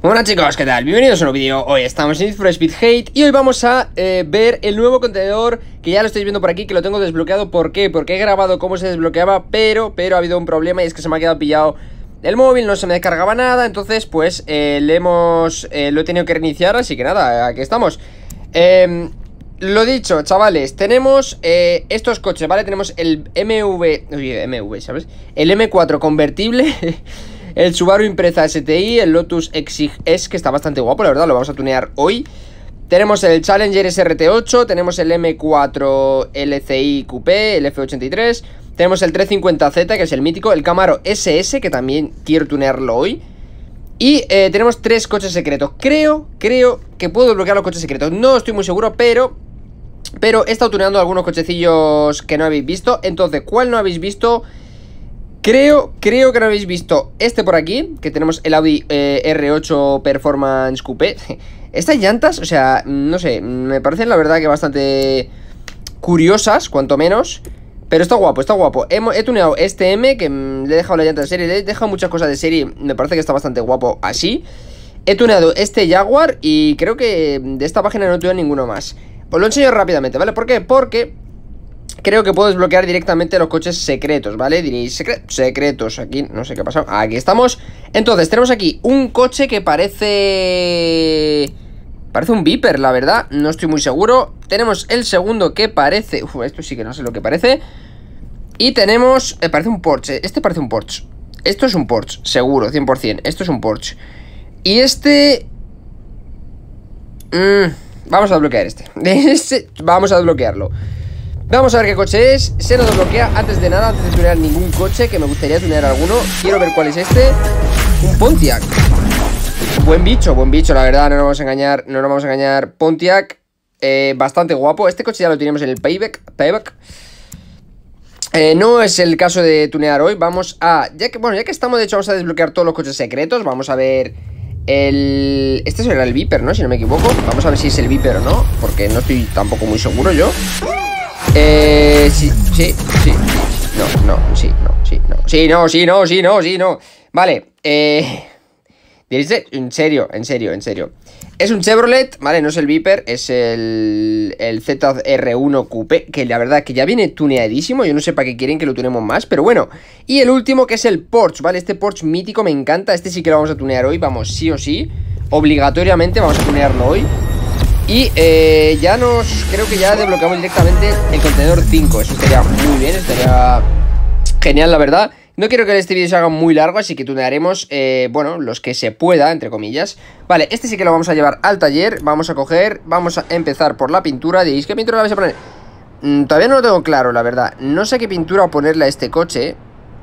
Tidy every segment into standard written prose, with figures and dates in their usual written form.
Hola chicos, ¿qué tal? Bienvenidos a un nuevo vídeo. Hoy estamos en Need for Speed Hate y hoy vamos a ver el nuevo contenedor que ya lo estáis viendo por aquí, que lo tengo desbloqueado. ¿Por qué? Porque he grabado cómo se desbloqueaba, pero ha habido un problema y es que se me ha quedado pillado el móvil, no se me descargaba nada. Entonces pues lo he tenido que reiniciar, así que nada, aquí estamos. Lo dicho, chavales, tenemos estos coches, ¿vale? Tenemos el MV, ¿sabes? El M4 convertible. El Subaru Impreza STI, el Lotus Exig S, que está bastante guapo, la verdad, lo vamos a tunear hoy. Tenemos el Challenger SRT8, tenemos el M4 LCI Coupé, el F83. Tenemos el 350Z, que es el mítico, el Camaro SS, que también quiero tunearlo hoy. Y tenemos 3 coches secretos. Creo que puedo desbloquear los coches secretos. No estoy muy seguro, pero he estado tuneando algunos cochecillos que no habéis visto. Entonces, ¿cuál no habéis visto? Creo que no habéis visto este por aquí, que tenemos el Audi R8 Performance Coupé. Estas llantas, o sea, no sé, me parecen la verdad que bastante curiosas, cuanto menos. Pero está guapo, está guapo. He tuneado este M, que le he dejado la llanta de serie, le he dejado muchas cosas de serie. Me parece que está bastante guapo así. He tuneado este Jaguar y creo que de esta página no tuneado ninguno más. Os lo enseño rápidamente, ¿vale? ¿Por qué? Porque creo que puedo desbloquear directamente los coches secretos, ¿vale? Diréis, secretos, aquí, no sé qué ha pasado. Aquí estamos. Entonces, tenemos aquí un coche que parece un Viper, la verdad. No estoy muy seguro. Tenemos el segundo que parece... esto sí que no sé lo que parece. Y tenemos... parece un Porsche. Este parece un Porsche. Esto es un Porsche, seguro, 100%. Esto es un Porsche. Y este... vamos a desbloquear este. Vamos a desbloquearlo. Vamos a ver qué coche es. Se nos desbloquea antes de nada, antes de tunear ningún coche, que me gustaría tunear alguno. Quiero ver cuál es este. Un Pontiac. Buen bicho, la verdad, no nos vamos a engañar. No nos vamos a engañar. Pontiac, bastante guapo. Este coche ya lo teníamos en el Payback. No es el caso de tunear hoy. Vamos a... ya que estamos, de hecho, vamos a desbloquear todos los coches secretos. Vamos a ver este será el Viper, ¿no? Si no me equivoco. Vamos a ver si es el Viper o no, porque no estoy tampoco muy seguro yo. No. Vale, diréis, en serio. Es un Chevrolet, vale, no es el Viper, es el ZR1 Coupé, que la verdad que ya viene tuneadísimo. Yo no sé para qué quieren que lo tunemos más, pero bueno. Y el último, que es el Porsche, vale, este Porsche mítico me encanta. Este sí que lo vamos a tunear hoy, vamos, sí o sí. Obligatoriamente vamos a tunearlo hoy. Y creo que ya desbloqueamos directamente el contenedor 5. Eso estaría muy bien, estaría genial, la verdad. No quiero que este vídeo se haga muy largo, así que tunearemos, bueno, los que se pueda, entre comillas. Vale, este sí que lo vamos a llevar al taller. Vamos a empezar por la pintura. Diréis, ¿qué pintura le vais a poner? Todavía no lo tengo claro, la verdad. No sé qué pintura ponerle a este coche,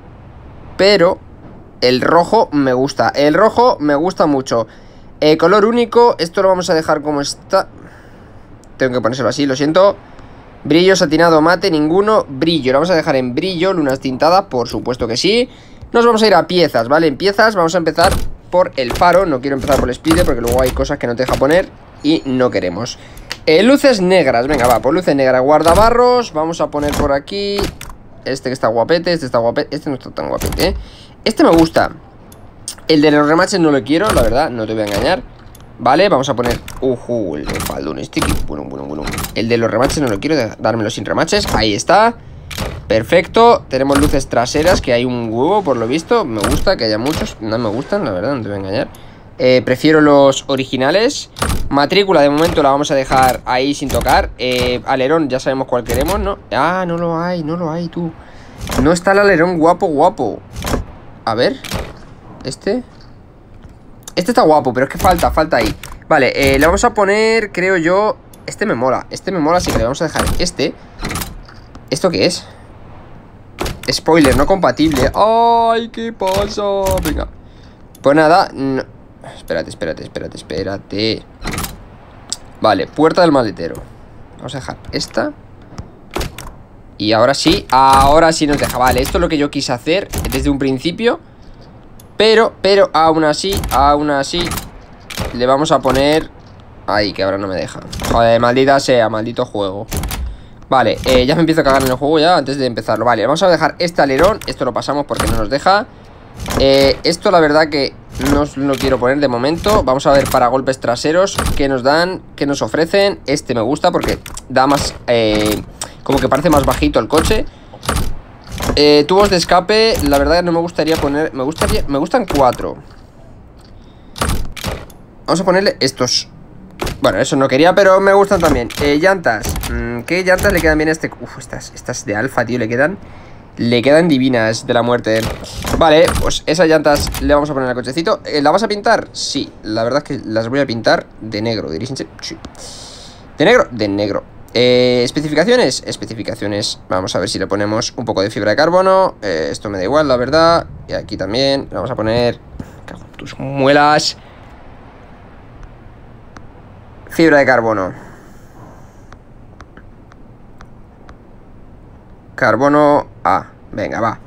pero el rojo me gusta. El rojo me gusta mucho. Color único, esto lo vamos a dejar como está. Tengo que ponérselo así, lo siento. Brillo satinado mate, ninguno. Brillo, lo vamos a dejar en brillo. Lunas tintadas, por supuesto que sí. Nos vamos a ir a piezas, ¿vale? En piezas vamos a empezar por el faro. No quiero empezar por el speeder porque luego hay cosas que no te deja poner y no queremos. Luces negras, venga, va, por luces negras. Guardabarros, vamos a poner por aquí. Este que está guapete, este está guapete. Este no está tan guapete, ¿eh? Este me gusta. El de los remaches no lo quiero, la verdad, no te voy a engañar. Vale, vamos a poner... le falta un sticky. Bueno. El de los remaches no lo quiero, dármelo sin remaches. Ahí está. Perfecto. Tenemos luces traseras, que hay un huevo, por lo visto. Me gusta que haya muchos. No me gustan, la verdad, no te voy a engañar. Prefiero los originales. Matrícula, de momento la vamos a dejar ahí sin tocar. Alerón, ya sabemos cuál queremos, ¿no? Ah, no lo hay, tú. No está el alerón guapo. A ver. Este está guapo, pero es que falta ahí. Vale, le vamos a poner, creo yo... Este me mola, así que le vamos a dejar este. ¿Esto qué es? Spoiler, no compatible. ¡Ay, qué pasa! Venga. Pues nada, no. Espérate. Vale, puerta del maletero. Vamos a dejar esta. Y ahora sí nos deja. Vale, esto es lo que yo quise hacer desde un principio. Pero aún así le vamos a poner... Ay, que ahora no me deja. Joder, maldita sea, maldito juego. Vale, ya me empiezo a cagar en el juego ya antes de empezarlo. Vale, vamos a dejar este alerón. Esto lo pasamos porque no nos deja. Esto la verdad que no lo quiero poner de momento. Vamos a ver para golpes traseros qué nos dan, qué nos ofrecen. Este me gusta porque da más, como que parece más bajito el coche. Tubos de escape, la verdad no me gustaría poner, me gustan 4. Vamos a ponerle estos. Bueno, eso no quería, pero me gustan también. Llantas, ¿qué llantas le quedan bien a este? Uf, estas de alfa, tío, le quedan divinas de la muerte. Vale, pues esas llantas le vamos a poner al cochecito. ¿La vas a pintar? Sí, la verdad es que las voy a pintar de negro, diréis. Sí. ¿De negro? De negro. Especificaciones. Especificaciones. Vamos a ver si le ponemos un poco de fibra de carbono. Esto me da igual, la verdad. Y aquí también le vamos a poner, cago en tus muelas, fibra de carbono. Carbono A. Venga, va.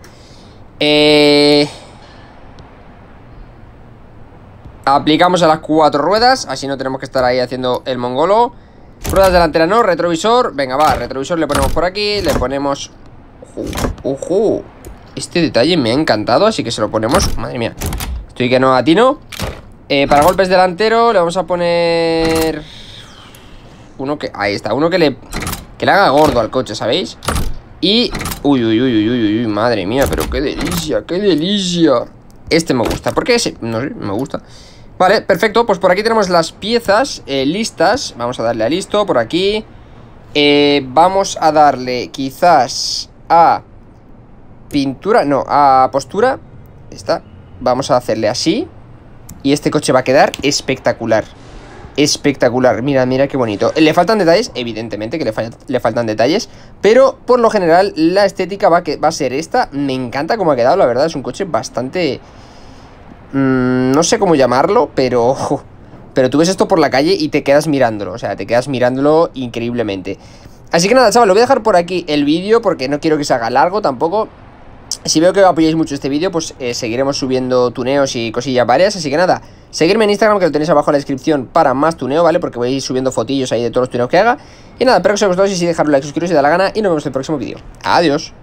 Aplicamos a las 4 ruedas. Así no tenemos que estar ahí haciendo el mongolo. Ruedas delanteras no, retrovisor. Venga, va, retrovisor le ponemos por aquí. Le ponemos... ¡Ojo! Este detalle me ha encantado, así que se lo ponemos. Madre mía, estoy que no atino. Para golpes delantero le vamos a poner... uno que... ahí está, uno que le haga gordo al coche, ¿sabéis? Y... uy, madre mía, pero qué delicia, qué delicia. Este me gusta, porque ese, no sé, me gusta. Vale, perfecto, pues por aquí tenemos las piezas listas. Vamos a darle a listo por aquí. Vamos a darle quizás a pintura, no, a postura. Esta, vamos a hacerle así. Y este coche va a quedar espectacular. Espectacular, mira qué bonito. Le faltan detalles, evidentemente que le faltan detalles, pero por lo general la estética va a ser esta. Me encanta cómo ha quedado, la verdad. Es un coche bastante... no sé cómo llamarlo, pero tú ves esto por la calle y te quedas mirándolo. O sea, te quedas mirándolo increíblemente. Así que nada, chaval, lo voy a dejar por aquí el vídeo porque no quiero que se haga largo tampoco. Si veo que apoyáis mucho este vídeo, pues seguiremos subiendo tuneos y cosillas varias. Así que nada, seguirme en Instagram, que lo tenéis abajo en la descripción para más tuneo, ¿vale? Porque voy a ir subiendo fotillos ahí de todos los tuneos que haga. Y nada, espero que os haya gustado. Si sí, dejadle un like, suscribiros si da la gana. Y nos vemos en el próximo vídeo. Adiós.